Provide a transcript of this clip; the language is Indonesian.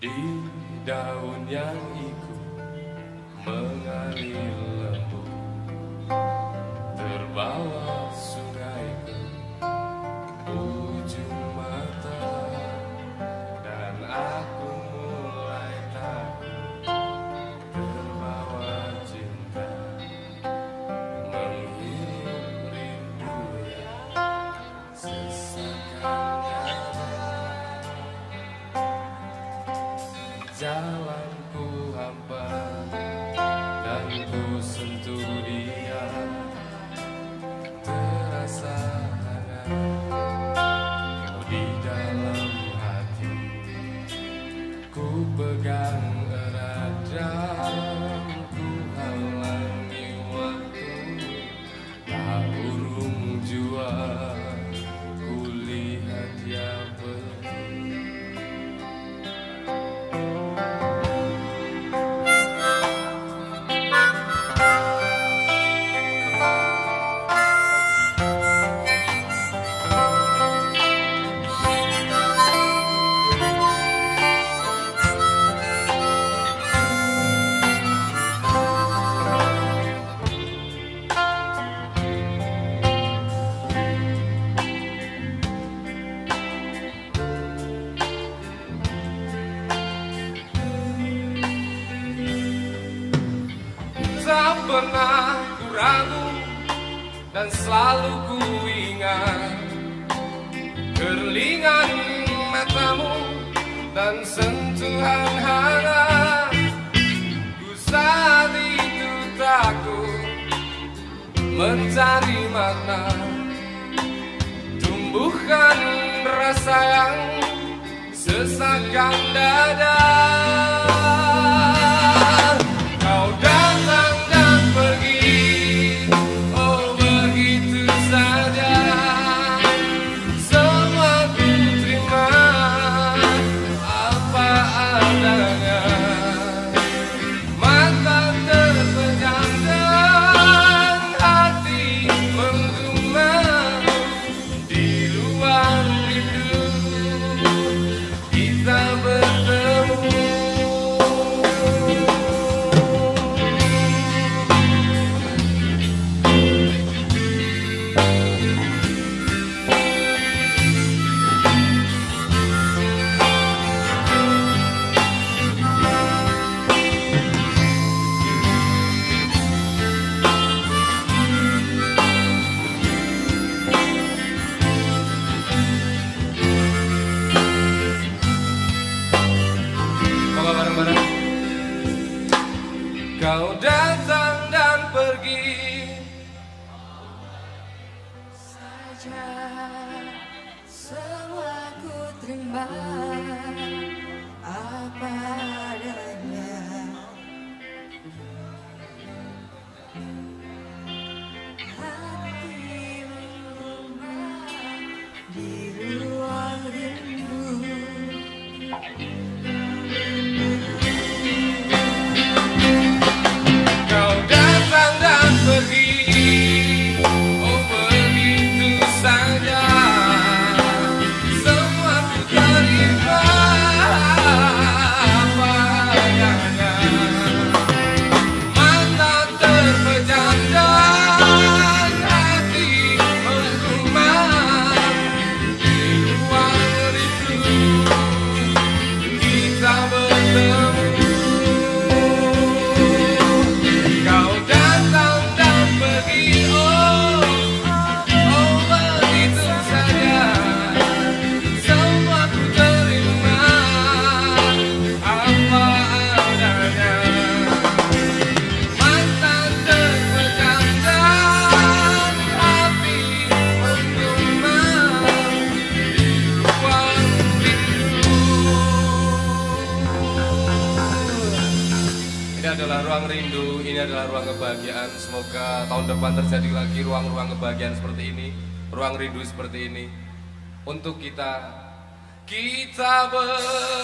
Di daun yang ikut mengalir lembut, terbawa sungai ke ujung mata, dan aku mulai takut terbawa cinta, menghirup rindu yang sesakan ada. Jalanku hampa dan ku sentuh dia, terasa hangat di dalam hati. Ku pegang erat dan ku halangi waktu, tak urung jua ku lihat dia pergi. Tak pernah ku ragu dan selalu ku ingat kerlingan matamu dan sentuhan hangat. Ku saat itu takut mencari makna, tumbuhkan rasa yang sesakkan dada. Kau datang dan pergi, oh begitu saja. Semua ku terima apa adanya. Mata terpejam dan hati menggumam. Di ruang rindu kita bertemu. Kau datang dan pergi saja, semua ku terima apa adanya. Hati mengembang di ruang rindu. Kau datang dan pergi, oh begitu saja. Semua ku terima apa adanya. Mata terpejam dan hati menggumam. Di ruang rindu kita bertemu. Kau datang dan pergi, oh begitu saja. Semua ku terima apa adanya. Mata terpejam dan hati menggumam. Di ruang rindu. Ini adalah ruang rindu, ini adalah ruang kebahagiaan. Semoga tahun depan terjadi lagi ruang-ruang kebahagiaan seperti ini, ruang rindu seperti ini untuk kita